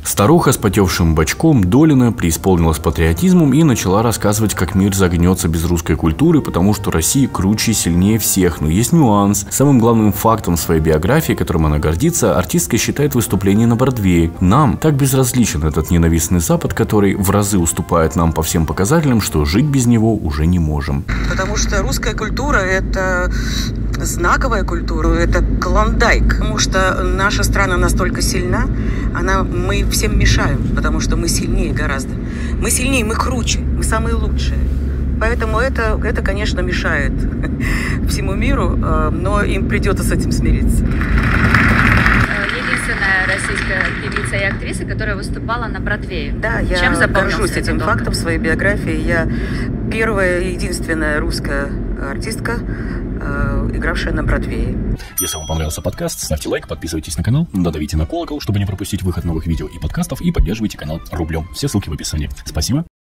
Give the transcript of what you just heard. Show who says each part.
Speaker 1: Старуха с потевшим бочком Долина преисполнилась патриотизмом и начала рассказывать, как мир загнется без русской культуры, потому что Россия круче и сильнее всех. Но есть нюанс. Самым главным фактом своей биографии, которым она гордится, артистка считает выступление на Бродвее. Нам так безразличен этот ненавистный Запад, который в разы уступает нам по всем показателям, что жить без него уже не можем.
Speaker 2: Потому что русская культура – это знаковая культура, это клондайк. Потому что наша страна настолько сильна, мы всем мешаем, потому что мы сильнее гораздо. Мы сильнее, мы круче, мы самые лучшие. Поэтому это, конечно, мешает всему миру, но им придется с этим смириться.
Speaker 3: Единственная российская певица и актриса, которая выступала на Бродвее.
Speaker 2: Да, я горжусь этим фактом в своей биографии. Я первая и единственная русская артистка, игравшая на Бродвее.
Speaker 1: Если вам понравился подкаст, ставьте лайк, подписывайтесь на канал, додавите на колокол, чтобы не пропустить выход новых видео и подкастов, и поддерживайте канал рублем. Все ссылки в описании. Спасибо.